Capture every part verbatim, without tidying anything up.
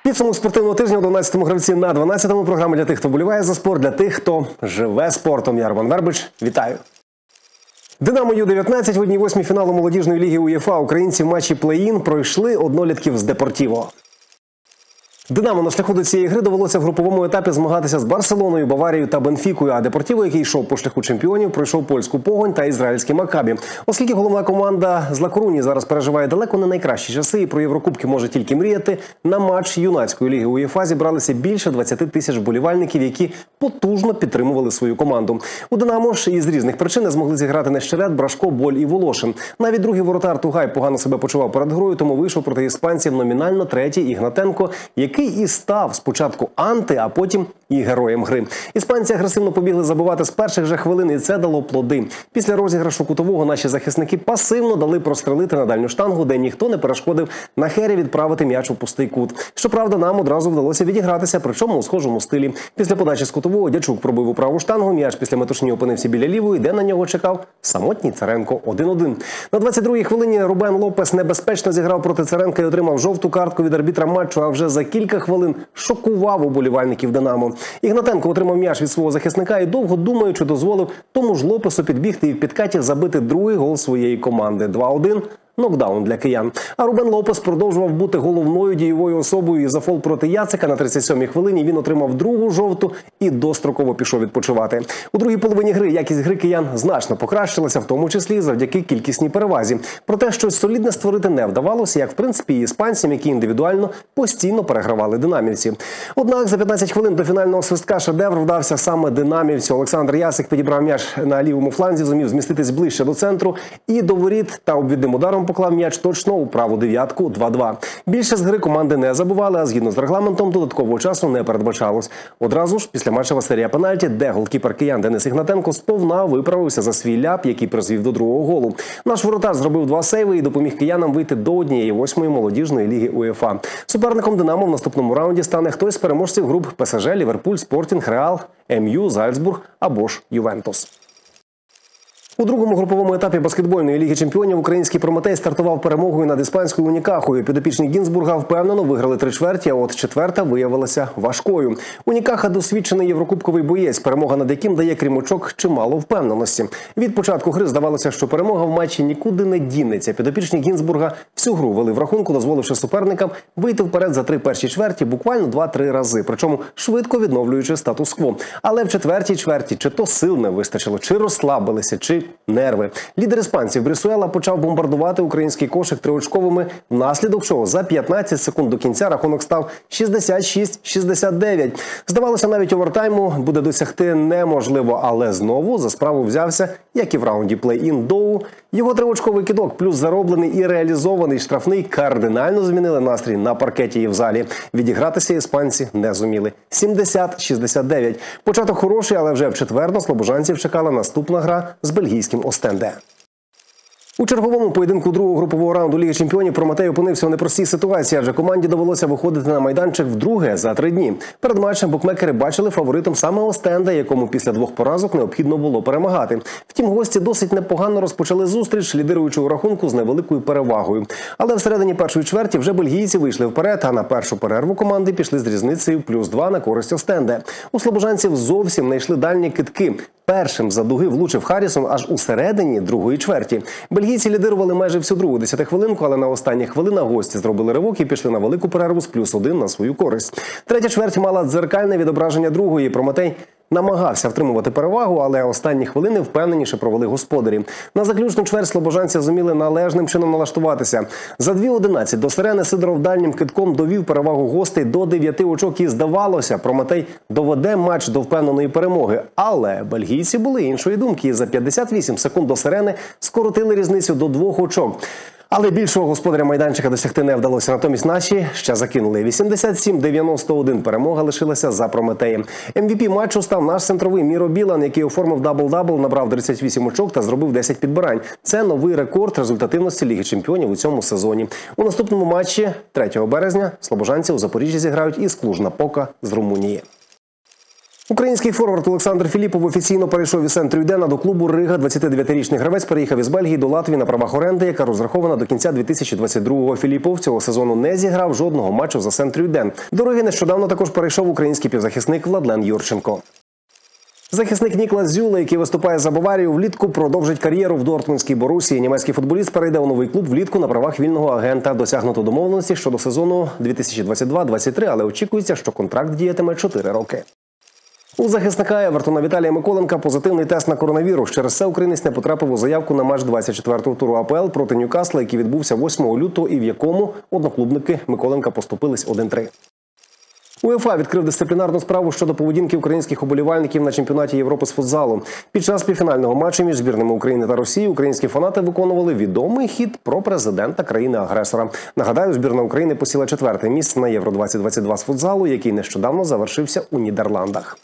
Підсумок спортивного тижня у дванадцятому гравці на дванадцятому. Програма для тих, хто вболіває за спорт, для тих, хто живе спортом. Я Роман Вербич. Вітаю. Динамо Ю дев'ятнадцять в одній восьмій фіналу молодіжної ліги УЄФА. Українці в матчі плей-ін пройшли однолітків з Депортіво. Динамо на шляху до цієї гри довелося в груповому етапі змагатися з Барселоною, Баварією та Бенфікою, а Депортіво, який йшов по шляху чемпіонів, пройшов польську Погонь та ізраїльське Макабі. Оскільки головна команда з Ла Коруні зараз переживає далеко не найкращі часи і про Єврокубки може тільки мріяти, на матч юнацької ліги УЄФА зібралися більше двадцяти тисяч вболівальників, які потужно підтримували свою команду. У Динамо ж із різних причин не змогли зіграти Нещерет, Брашко, Боль і Волошин. Навіть другий воротар Тугай погано себе почував перед грою, тому вийшов проти іспанців номінально третій Ігнатенко, який і став спочатку анти, а потім і героєм гри. Іспанці агресивно побігли забивати з перших же хвилин, і це дало плоди. Після розіграшу кутового наші захисники пасивно дали прострелити на дальню штангу, де ніхто не перешкодив Нахері відправити м'яч у пустий кут. Щоправда, нам одразу вдалося відігратися, причому у схожому стилі. Після подачі з кутового Дячук пробив у праву штангу, м'яч після метушні опинився біля лівої, де на нього чекав самотній Царенко один один. На двадцять другій хвилині Рубен Лопес небезпечно зіграв проти Царенка і отримав жовту картку від арбітра матчу, а вже за кілька хвилин шокував уболівальників Динамо. Ігнатенко отримав м'яч від свого захисника і, довго думаючи, дозволив тому ж Лопесу підбігти і в підкаті забити другий гол своєї команди. два один. Нокдаун для киян. А Рубен Лопес продовжував бути головною дієвою особою, і за фол проти Яцика на тридцять сьомій хвилині він отримав другу жовту і достроково пішов відпочивати. У другій половині гри якість гри киян значно покращилася, в тому числі завдяки кількісній перевазі. Проте щось солідне створити не вдавалося, як в принципі і іспанцям, які індивідуально постійно перегравали динамівці. Однак за п'ятнадцять хвилин до фінального свистка шедевр вдався саме динамівцю. Олександр Яцик підібрав м'яч на лівому фланзі, зумів зміститись ближче до центру і до воріт та обвідним ударом поклав м'яч точно у праву дев'ятку два два. Більше з гри команди не забували, а згідно з регламентом додаткового часу не передбачалось. Одразу ж після матчева серія пенальті, де голкіпер киян Денис Ігнатенко сповна виправився за свій ляп, який призвів до другого голу. Наш воротар зробив два сейви і допоміг киянам вийти до однієї восьмої молодіжної ліги УЄФА. Суперником Динамо в наступному раунді стане хтось з переможців груп ПСЖ, Ліверпуль, Спортінг, Реал, ем-ю, Зальцбург або ж Ювентус. У другому груповому етапі баскетбольної ліги чемпіонів український Прометей стартував перемогою над іспанською Унікахою. Підопічні Гінзбурга впевнено виграли три чверті, а от четверта виявилася важкою. Унікаха – досвідчений єврокубковий боєць, перемога над яким дає, крім очок, чимало впевненості. Від початку гри здавалося, що перемога в матчі нікуди не дінеться. Підопічні Гінзбурга всю гру вели в рахунку, дозволивши суперникам вийти вперед за три перші чверті буквально два-три рази, причому швидко відновлюючи статус-кво. Але в четвертій чверті чи то сил не вистачило, чи розслабилися, чи нерви. Лідер іспанців Брюсуела почав бомбардувати український кошик триочковими, внаслідок чого за п'ятнадцять секунд до кінця рахунок став шістдесят шість шістдесят дев'ять. Здавалося, навіть овертайму буде досягти неможливо, але знову за справу взявся, як і в раунді плей-ін Доу. Його триочковий кидок плюс зароблений і реалізований штрафний кардинально змінили настрій на паркеті і в залі. Відігратися іспанці не зуміли. сімдесят шістдесят дев'ять. Початок хороший, але вже в четвер на слобожанців чекала наступна гра з бельгійським Остенде. У черговому поєдинку другого групового раунду Ліги чемпіонів Прометей опинився у непростій ситуації, адже команді довелося виходити на майданчик вдруге за три дні. Перед матчем букмекери бачили фаворитом саме Остенде, якому після двох поразок необхідно було перемагати. Втім, гості досить непогано розпочали зустріч, лідируючи у рахунку з невеликою перевагою. Але всередині першої чверті вже бельгійці вийшли вперед, а на першу перерву команди пішли з різницею плюс два на користь Остенде. У слобожанців зовсім не йшли дальні кидки. Першим за дуги влучив Харрісон аж у середині другої чверті. Бельгійці лідирували майже всю другу десятихвилинку, але на останніх хвилинах гості зробили ривок і пішли на велику перерву з плюс один на свою користь. Третя чверть мала дзеркальне відображення другої. Прометей намагався втримувати перевагу, але останні хвилини впевненіше провели господарі. На заключну чверть слобожанці зуміли належним чином налаштуватися. За дві одинадцять до сирени Сидоров дальнім кидком довів перевагу гостей до дев'яти очок і, здавалося, Прометей доведе матч до впевненої перемоги. Але бельгійці були іншої думки і за п'ятдесят вісім секунд до сирени скоротили різницю до двох очок. Але більшого господаря майданчика досягти не вдалося. Натомість наші ще закинули. вісімдесят сім дев'яносто один. Перемога лишилася за Прометеєм. ем ві пі матчу став наш центровий Міро Білан, який оформив дабл-дабл, набрав тридцять вісім очок та зробив десять підбирань. Це новий рекорд результативності Ліги чемпіонів у цьому сезоні. У наступному матчі третього березня слобожанці у Запоріжжі зіграють із Клуж-Напока з Румунії. Український форвард Олександр Філіпов офіційно перейшов із Сент-Трюйдена до клубу Рига. двадцятидев'ятирічний гравець переїхав із Бельгії до Латвії на правах оренди, яка розрахована до кінця дві тисячі двадцять другого. Філіпов цього сезону не зіграв жодного матчу за Сент-Трюйден. До Риги нещодавно також перейшов український півзахисник Владлен Юрченко. Захисник Ніклас Зюле, який виступає за Баварію, влітку продовжить кар'єру в Дортмундській Борусії. Німецький футболіст перейде у новий клуб влітку на правах вільного агента. Досягнуто домовленості щодо сезону дві тисячі двадцять два двадцять три, але очікується, що контракт діятиме чотири роки. У захисника Евертона Віталія Миколенка позитивний тест на коронавірус. Через це українець не потрапив у заявку на матч двадцять четвертого туру А Пе Ел проти Ньюкасла, який відбувся восьмого лютого і в якому одноклубники Миколенка поступились один три. УЄФА відкрив дисциплінарну справу щодо поведінки українських уболівальників на чемпіонаті Європи з футзалу. Під час півфінального матчу між збірними України та Росії українські фанати виконували відомий хіт про президента країни-агресора. Нагадаю, збірна України посіла четверте місце на Євро двадцять двадцять два з футзалу, який нещодавно завершився у Нідерландах.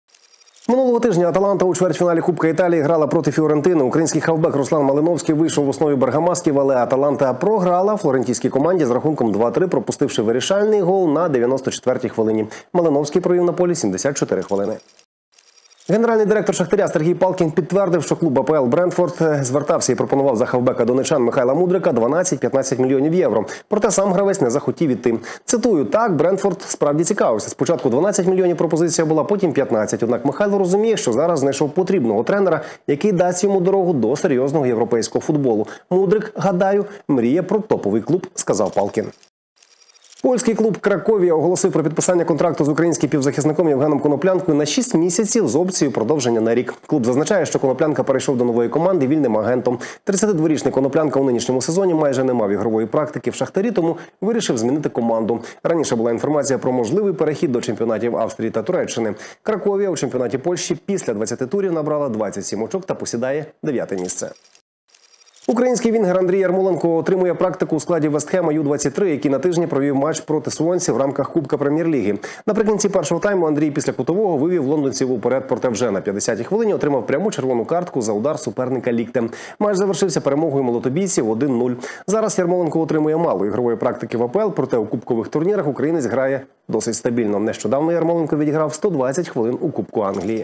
Минулого тижня Аталанта у чвертьфіналі Кубка Італії грала проти Фіорентини. Український хавбек Руслан Малиновський вийшов в основі бергаmasків, але Аталанта програла флорентійській команді з рахунком два три, пропустивши вирішальний гол на дев'яносто четвертій хвилині. Малиновський провів на полі сімдесят чотири хвилини. Генеральний директор «Шахтаря» Сергій Палкін підтвердив, що клуб А Пе Ел Брентфорд звертався і пропонував за хавбека донечан Михайла Мудрика дванадцять-п'ятнадцять мільйонів євро. Проте сам гравець не захотів іти. Цитую, так, Брентфорд справді цікавився. Спочатку дванадцять мільйонів пропозиція була, потім п'ятнадцять. Однак Михайло розуміє, що зараз знайшов потрібного тренера, який дасть йому дорогу до серйозного європейського футболу. Мудрик, гадаю, мріє про топовий клуб, сказав Палкін. Польський клуб «Краковія» оголосив про підписання контракту з українським півзахисником Євгеном Коноплянкою на шість місяців з опцією продовження на рік. Клуб зазначає, що Коноплянка перейшов до нової команди вільним агентом. тридцятидворічний Коноплянка у нинішньому сезоні майже не мав ігрової практики в «Шахтарі», тому вирішив змінити команду. Раніше була інформація про можливий перехід до чемпіонатів Австрії та Туреччини. «Краковія» у чемпіонаті Польщі після двадцяти турів набрала двадцять сім очок та посідає дев'яте місце. Український вінгер Андрій Ярмоленко отримує практику у складі Вестхема Ю двадцять три, який на тижні провів матч проти Суонсі в рамках Кубка Прем'єр-ліги. Наприкінці першого тайму Андрій після кутового вивів лондонців уперед, проте вже на п'ятдесятій хвилині отримав пряму червону картку за удар суперника ліктем. Матч завершився перемогою молотобійців один нуль. Зараз Ярмоленко отримує мало ігрової практики в А Пе Ел, проте у кубкових турнірах українець грає досить стабільно. Нещодавно Ярмоленко відіграв сто двадцять хвилин у Кубку Англії.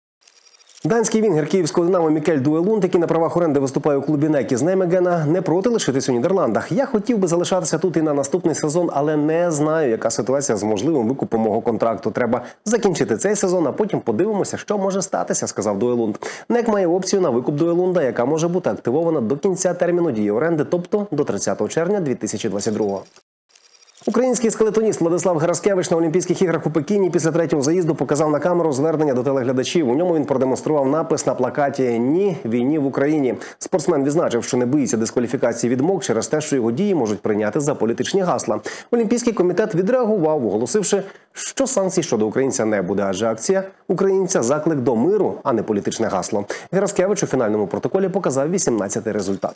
Данський вінгер київського «Динамо» Мікель Дуелунд, який на правах оренди виступає у клубі Нек із Неймегена, не проти лишитись у Нідерландах. Я хотів би залишатися тут і на наступний сезон, але не знаю, яка ситуація з можливим викупом мого контракту. Треба закінчити цей сезон, а потім подивимося, що може статися, сказав Дуелунд. Нек має опцію на викуп Дуелунда, яка може бути активована до кінця терміну дії оренди, тобто до тридцятого червня дві тисячі двадцять другого. Український скелетоніст Владислав Гераскевич на Олімпійських іграх у Пекіні після третього заїзду показав на камеру звернення до телеглядачів. У ньому він продемонстрував напис на плакаті «Ні війні в Україні». Спортсмен відзначив, що не боїться дискваліфікації від МОК через те, що його дії можуть прийняти за політичні гасла. Олімпійський комітет відреагував, оголосивши, що санкцій щодо українця не буде, адже акція українця – заклик до миру, а не політичне гасло. Гераскевич у фінальному протоколі показав вісімнадцятий результат.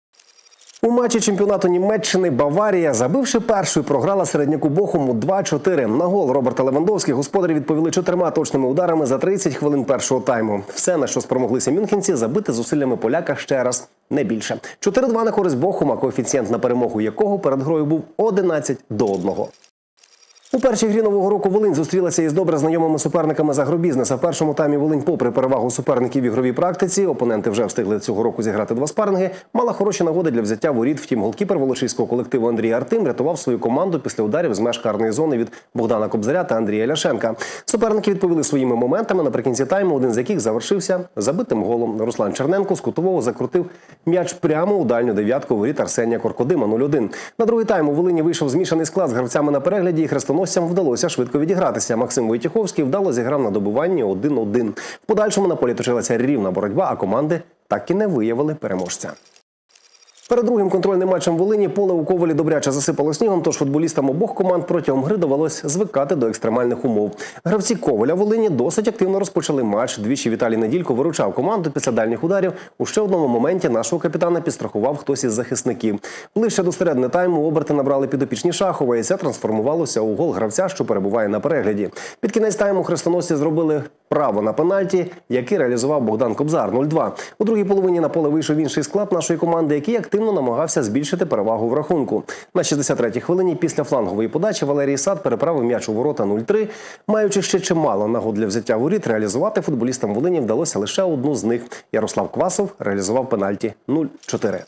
У матчі чемпіонату Німеччини Баварія, забивши першою, програла середняку Бохуму два чотири. На гол Роберта Левандовського господарі відповіли чотирма точними ударами за тридцять хвилин першого тайму. Все, на що спромоглися мюнхенці, забити зусиллями поляка ще раз, не більше. чотири два на користь Бохума, коефіцієнт на перемогу якого перед грою був одинадцять до одного. У першій грі нового року Волинь зустрілася із добре знайомими суперниками з агробізнеса. В першому таймі Волинь, попри перевагу суперників в ігровій практиці, опоненти вже встигли цього року зіграти два спаринги, мала хороші нагоди для взяття воріт. Втім, голкіпер волочиського колективу Андрій Артим рятував свою команду після ударів з меж карної зони від Богдана Кобзаря та Андрія Ляшенка. Суперники відповіли своїми моментами, наприкінці тайму один з яких завершився забитим голом. Руслан Черненко з кутового закрутив м'яч прямо у дальню дев'ятку воріт Арсенія Коркодима нуль один. На другий тайм у Волині вийшов змішаний склад з гравцями на перегляді, і хрестоносцям вдалося швидко відігратися. Максим Войтіховський вдало зіграв на добиванні один один. В подальшому на полі точилася рівна боротьба, а команди так і не виявили переможця. Перед другим контрольним матчем Волині поле у Ковелі добряче засипало снігом, тож футболістам обох команд протягом гри довелось звикати до екстремальних умов. Гравці Ковеля Волині досить активно розпочали матч. Двічі Віталій Неділько виручав команду після дальніх ударів. У ще одному моменті нашого капітана підстрахував хтось із захисників. Ближче до середини тайму оберти набрали підопічні Шахова, і це трансформувалося у гол гравця, що перебуває на перегляді. Під кінець тайму хрестоносці зробили право на пенальті, який реалізував Богдан Кобзар – нуль два. У другій половині на поле вийшов інший склад нашої команди, який активно намагався збільшити перевагу в рахунку. На шістдесят третій хвилині після флангової подачі Валерій Сад переправив м'яч у ворота нуль три. Маючи ще чимало нагод для взяття воріт, реалізувати футболістам Волині вдалося лише одну з них. Ярослав Квасов реалізував пенальті нуль чотири.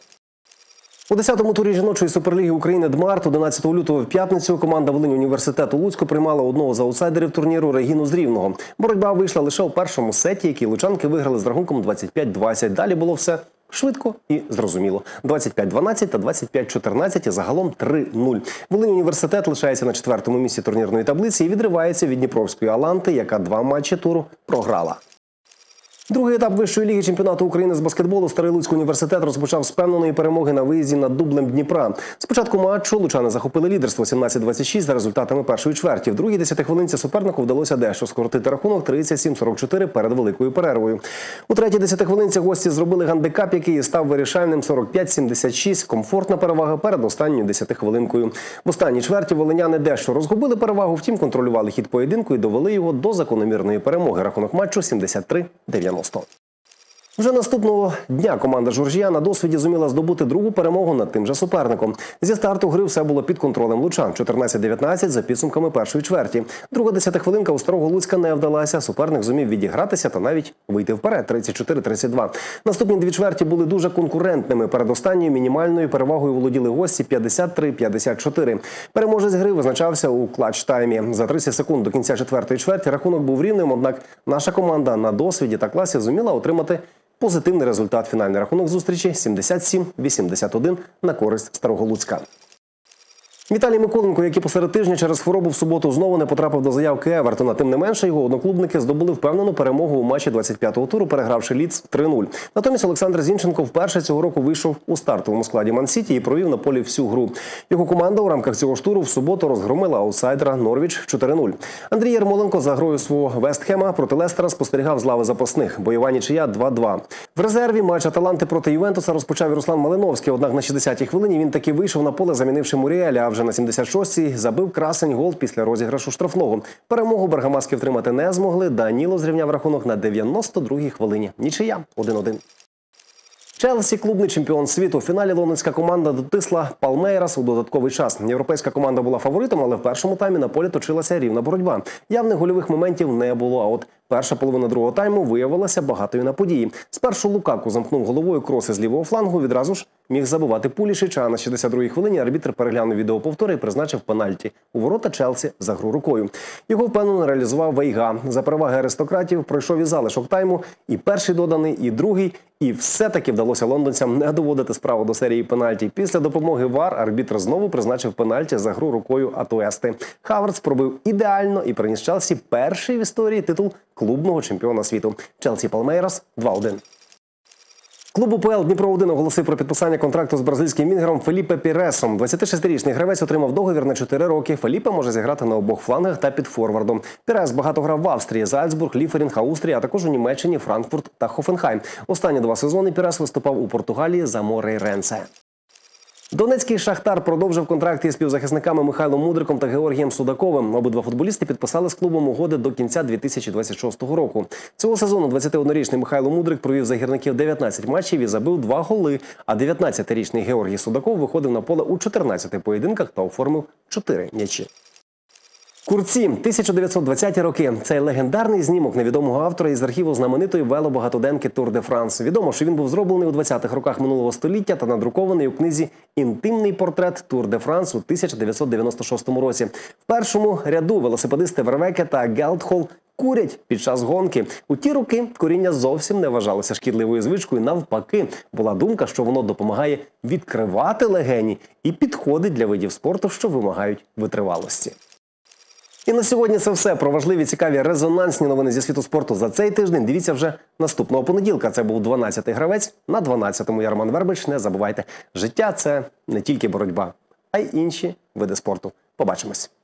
У десятому турі жіночої суперліги України «Дмарт» одинадцятого лютого в п'ятницю команда Волинь університету Луцьку приймала одного з аутсайдерів турніру Регіну з Рівного. Боротьба вийшла лише у першому сеті, який лучанки виграли з рахунком двадцять п'ять двадцять. Далі було все швидко і зрозуміло. двадцять п'ять дванадцять та двадцять п'ять чотирнадцять і загалом три нуль. Волинь університет лишається на четвертому місці турнірної таблиці і відривається від Дніпровської «Аланти», яка два матчі туру програла. Другий етап вищої ліги чемпіонату України з баскетболу Старий Луцький університет розпочав з впевненої перемоги на виїзді над Дублем Дніпра. З початку матчу лучани захопили лідерство сімнадцять двадцять шість за результатами першої чверті. В другій десятихвилинці супернику вдалося дещо скоротити рахунок тридцять сім сорок чотири перед великою перервою. У третій десятихвилинці гості зробили гандикап, який став вирішальним сорок п'ять сімдесят шість. Комфортна перевага перед останньою десятихвилинкою. В останній чверті волиняни дещо розгубили перевагу, втім контролювали хід поєдинку і довели його до закономірної перемоги. Рахунок матчу сімдесят три дев'яносто. Вже наступного дня команда Журжія на досвіді зуміла здобути другу перемогу над тим же суперником. Зі старту гри все було під контролем лучан – чотирнадцять дев'ятнадцять за підсумками першої чверті. Друга десятихвилинка у Старого Луцька не вдалася, суперник зумів відігратися та навіть вийти вперед – тридцять чотири тридцять два. Наступні дві чверті були дуже конкурентними. Перед останньою мінімальною перевагою володіли гості п'ятдесят три п'ятдесят чотири. Переможець гри визначався у клатч-таймі. За тридцять секунд до кінця четвертої чверті рахунок був рівним, однак наша команда на досвіді та класі зуміла отримати позитивний результат. Фінальний рахунок зустрічі – сімдесят сім вісімдесят один на користь Старого Луцька. Віталій Миколенко, який посеред тижня через хворобу в суботу знову не потрапив до заявки Евертона. Тим не менше, його одноклубники здобули впевнену перемогу у матчі двадцять п'ятого туру, перегравши Лідс три нуль. Натомість Олександр Зінченко вперше цього року вийшов у стартовому складі Ман-Сіті і провів на полі всю гру. Його команда у рамках цього ж туру в суботу розгромила аутсайдера Норвіч чотири нуль. Андрій Ярмоленко за грою свого Вестхема проти Лестера спостерігав з лави запасних. Бойова нічия два два. В резерві матч Аталанти проти Ювентуса розпочав Руслан Малиновський, однак на шістдесятій хвилині він таки вийшов на поле, замінивши Муріеля, а вже на сімдесят шостій забив красень гол після розіграшу штрафного. Перемогу бергаmáски втримати не змогли. Даніло зрівняв рахунок на дев'яносто другій хвилині. Нічия один один. Челсі – клубний чемпіон світу. В фіналі лондонська команда дотисла Палмейрас у додатковий час. Європейська команда була фаворитом, але в першому таймі на полі точилася рівна боротьба. Явних гольових моментів не було, а от перша половина другого тайму виявилася багатою на події. Спершу Лукаку замкнув головою кроси з лівого флангу, відразу ж міг забивати Пулішич, а на шістдесят другій хвилині арбітр переглянув відеоповтори і призначив пенальті у ворота Челсі за гру рукою. Його впевнено реалізував Вейга. За переваги аристократів пройшов і залишок тайму, і перший доданий, і другий. І все-таки вдалося лондонцям не доводити справу до серії пенальті. Після допомоги ВАР арбітр знову призначив пенальті за гру рукою Атуести. Хаверц пробив ідеально і приніс Челсі перший в історії титул клубного чемпіона світу. Челсі Палмейрас два один. Клуб УПЛ Дніпро один оголосив про підписання контракту з бразильським вінгером Феліпе Піресом. двадцятишестирічний гравець отримав договір на чотири роки. Феліпе може зіграти на обох флангах та під форвардом. Пірес багато грав в Австрії, Зальцбург, Ліферінг, Аустрія, а також у Німеччині, Франкфурт та Хофенхайм. Останні два сезони Пірес виступав у Португалії за Морейренсе. Донецький «Шахтар» продовжив контракт із співзахисниками Михайлом Мудриком та Георгієм Судаковим. Обидва футболісти підписали з клубом угоди до кінця дві тисячі двадцять шостого року. Цього сезону двадцятиоднорічний Михайло Мудрик провів за гірників дев'ятнадцять матчів і забив два голи, а дев'ятнадцятирічний Георгій Судаков виходив на поле у чотирнадцяти поєдинках та оформив чотири м'ячі. Курці, тисяча дев'ятсот двадцяті роки. Цей легендарний знімок невідомого автора із архіву знаменитої велобагатоденки «Тур де Франс». Відомо, що він був зроблений у двадцятих роках минулого століття та надрукований у книзі «Інтимний портрет Тур де Франс» у тисяча дев'ятсот дев'яносто шостому році. В першому ряду велосипедисти Вервеке та Гелдхол курять під час гонки. У ті роки куріння зовсім не вважалося шкідливою звичкою. Навпаки, була думка, що воно допомагає відкривати легені і підходить для видів спорту, що вимагають витривалості. І на сьогодні це все. Про важливі, цікаві, резонансні новини зі світу спорту за цей тиждень дивіться вже наступного понеділка. Це був дванадцятий гравець. На дванадцятому я Роман Вербич. Не забувайте, життя – це не тільки боротьба, а й інші види спорту. Побачимось.